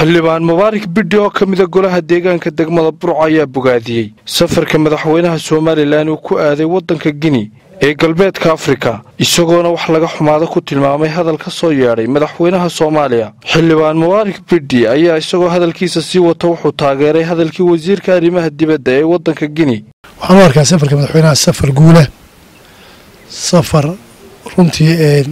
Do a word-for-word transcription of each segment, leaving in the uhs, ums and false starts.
xildhibaan mubaarak bidhi oo ka mid ah golaha deegaanka degmada Burco ayaa bogaadiyay safarka madaxweynaha Soomaaliland uu ku aaday wadanka Guinea ee galbeedka Afrika isagoona wax laga xumaado ku tilmaamay hadal ka soo yeeray madaxweynaha Soomaaliya. xildhibaan mubaarak bidhi ayaa isagoo hadalkiisa sii wata wuxuu taageeray hadalkii wasiirka arrimaha dibadda ee wadanka Guinea. waxaan u arkaa safarka madaxweynaha safar guul ah, safar runtii ee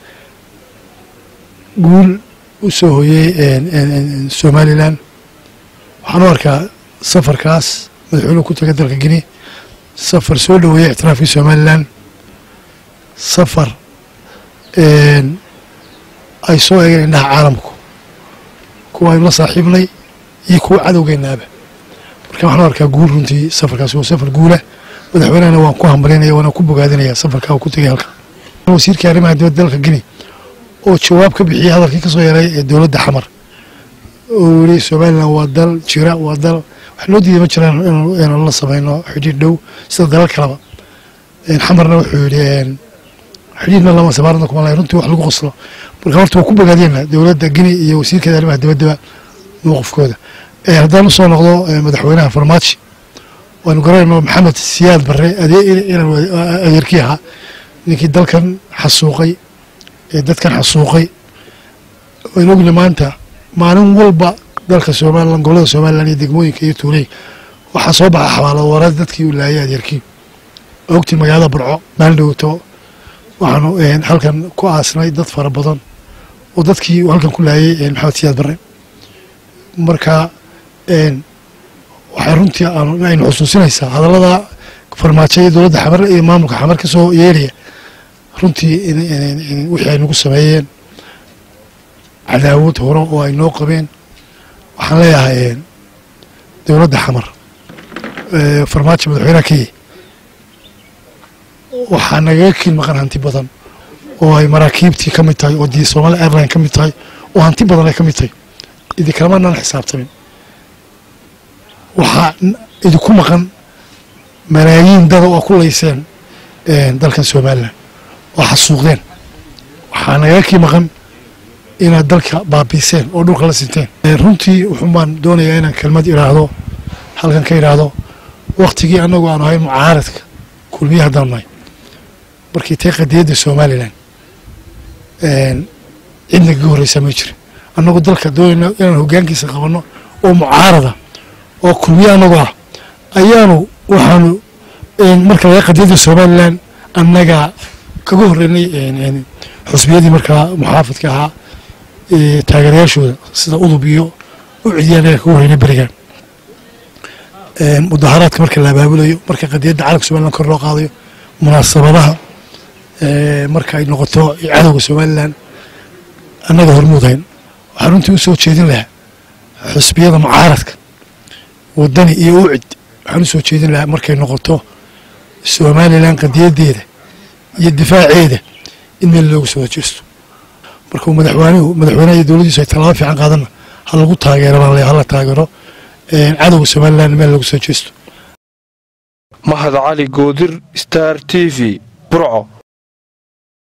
guul u soo hoyay ee Soomaaliland. waxaan u arkaa safarkaas madaxweynuhu ku tagay dalka Guinea safar soo dhaweeyay ictiraafkii Soomaaliland, safar ee ay soo eegeen indhaha caalamku kuwa ay la saaxiibnay iyo kuwa cadowgeenaaba. marka waxaan u arkaa guul runtii safarkaas waa safar guul ah. madaxweynahana waan ku hambalinayaa waana ku bogaadinayaa safarka uu ku tagay halka. wasiirka arrimaha dibadda dalka Guinea oo jawaab ka bixiyay hadalkii ka soo yeeray ee dawladda xamar oo weli Soomaaliland waa dal jira waa dal wax loo diiday ma jiraan inaan la sameeyno xidhiidh dhow sida dalal kaleba. in xamarna wuxuu yiri xidhiidhna lama sameeyno kuma la runtii wax lagu qoslo. marka horta waa ku bogaadinaa dawladda Guinea iyo wasiirka arrimaha dibadda mowqifkooda. ee haddaan soo noqdo madaxweynaha Farmaajo waanu garanayno Maxamed Siyaad Barre inaan adeerkii ahaa ninkii dalkan xasuuqay ee dadkan xasuuqay oo ogna maanta maalin walba dalka Soomaaliland gobolada Soomaaliland iyo degmooyinka iyo tuulay waxa soo baxay xawaalad warad dadkii u laayay adeerkii ogti magaalada Burco maaldhowto waxaanu halkan ku aasnay dad fara badan oo dadkii halkan ku laayay Maxamed Siyaad Barre. marka een waxay runtii aan xusuusinaysaa hadallada Farmaajo iyo dawladda xamar iyo maamulka xamar ka soo yeelaya runtii in wixii ay nagu sameeyeen cadaawad hore oo ay noo qabeen. waxaan leeyahay dawladda xamar Farmaajo madaxweynaha kii waxaa naga kiin maqan hanti badan oo ay maraakiibtii ka mid tahay oo dii Somali Airline ka mid tahay oo hanti badan ay ka mid tahay idin kalama naan xisaabtamin. waxaa idinku maqan malaayiin dad oo ku leyseen dalkan Soomaaliland oo xasuuqdeen. waxaa naga kii maqan inaad dalka baabiiseen oo dhulka la sinteen. runtii wuxuu baan doonayaa inaan kelmad iraahdo halkan ka iraahdo waqtigii anagu aan ahay mucaaradka kulmiyaha dalmay markii tay qadiyada Soomaaliland een cidna ka horeysa ma jirin. anagu dalka doonayna inaan hoggaankiisa qabano oo mucaarada oo kulmiyaha anagu ah ayaanu waxaanu marka laga qadiyada Soomaaliland annaga kaga horeynay een xusbiyadii markaa muxaafadka ahaa ee taageerayaashooda sida udub iyo u ciidanaya kaga horeynay barigaan. een mudaharaadka marka la abaabulayo marka qadiyada caalamka Soomaaliland kor loo qaadayo munaasabadaha ee marka ay noqoto cadawga Soomaaliland annaga hormuudayn. waxaan runtii u soo jeedin lahaa xusbiyada mucaaradka wadani iyo ucid waxaan u soo jeedin lahaa markay noqoto Soomaaliland qadiyadeeda iyo difaaceeda in meel loogu soo jeesto. marka madaxweynuhu madaxweynaha iyo dawladdiisu ay talaabo fiican qaadana hal lagu taageero hal la taageero een cadawga Soomaaliland meel loogu soo jeesto. Mahad Ali Goodir, Star T V, Burco.